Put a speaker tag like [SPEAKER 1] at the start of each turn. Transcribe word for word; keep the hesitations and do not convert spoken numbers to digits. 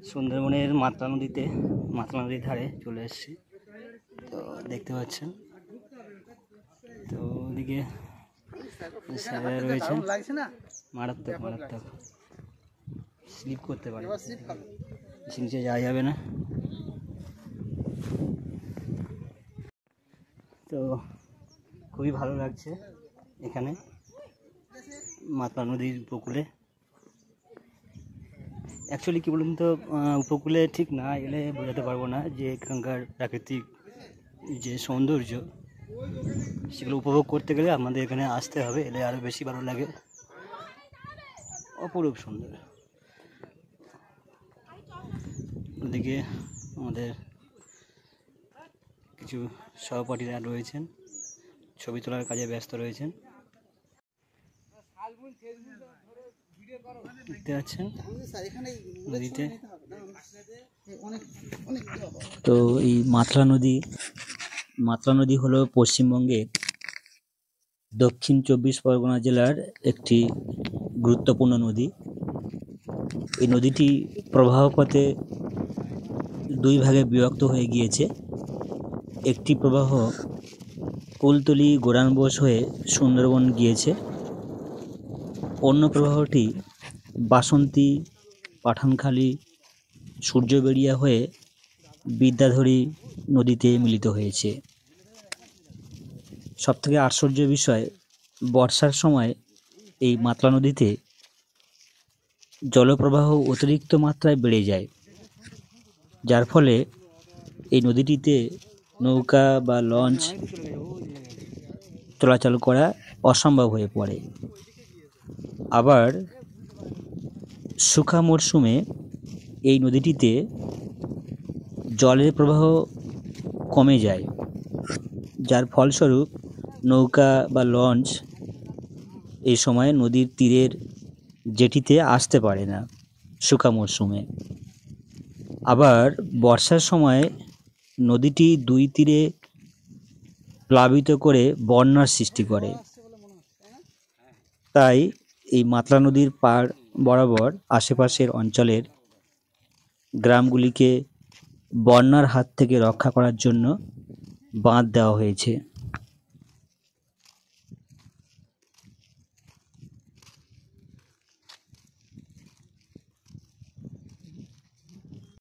[SPEAKER 1] সুন্দরবনের মাতলা নদীতে মাতলা নদীর ধারে চলে এসেছি। তো দেখতে পাচ্ছেন, তো ওদিকে রয়েছে মারাত্মক মারাত্মক স্লিপ করতে পারে, নিচে যাওয়া যাবে না। তো খুবই ভালো লাগছে এখানে মাতলা নদীর উপকূলে। অ্যাকচুয়ালি কী বলুন তো, উপকূলে ঠিক না এলে বোঝাতে পারবো না যে এখানকার প্রাকৃতিক যে সৌন্দর্য সেগুলো উপভোগ করতে গেলে আমাদের এখানে আসতে হবে, এলে আরও বেশি ভালো লাগে। অপরূপ সুন্দর। ওদিকে আমাদের কিছু সহপাঠীরা রয়েছেন, ছবি তোলার কাজে ব্যস্ত রয়েছেন। দেখতে পাচ্ছেন নদীতে। তো এই মাতলা নদী মাতলা নদী হলো পশ্চিমবঙ্গের দক্ষিণ চব্বিশ পরগনা জেলার একটি গুরুত্বপূর্ণ নদী। এই নদীটি প্রবাহপথে দুই ভাগে বিভক্ত হয়ে গিয়েছে। একটি প্রবাহ কুলতলি গোরানবোস হয়ে সুন্দরবন গিয়েছে, অন্য প্রবাহটি বাসন্তী পাঠানখালী সূর্যবেড়িয়া হয়ে বিদ্যাধরী নদীতে মিলিত হয়েছে। সবথেকে আশ্চর্য বিষয়, বর্ষার সময় এই মাতলা নদীতে জলপ্রবাহ অতিরিক্ত মাত্রায় বেড়ে যায়, যার ফলে এই নদীটিতে নৌকা বা লঞ্চ চলাচল করা অসম্ভব হয়ে পড়ে। আবার শুখা মরশুমে এই নদীটিতে জলের প্রবাহ কমে যায়, যার ফলস্বরূপ নৌকা বা লঞ্চ এই সময় নদীর তীরের জেটিতে আসতে পারে না শুখা মরশুমে। আবার বর্ষার সময় নদীটি দুই তীরে প্লাবিত করে বন্যার সৃষ্টি করে। তাই এই মাতলা নদীর পাড় বরাবর আশেপাশের অঞ্চলের গ্রামগুলিকে বন্যার হাত থেকে রক্ষা করার জন্য বাঁধ দেওয়া হয়েছে।